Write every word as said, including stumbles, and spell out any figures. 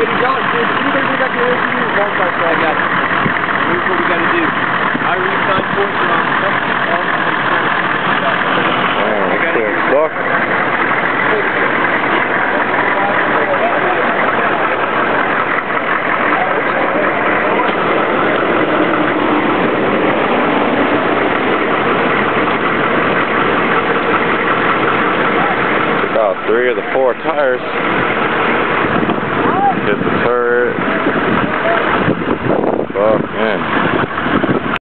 Hey, John, if anybody needs that clearance, you need one car, so I got it. Here's what we got to do. I re-sign points around something else. Man, that's a buck. About three of the four tires. Hit the turret. Fuck, man.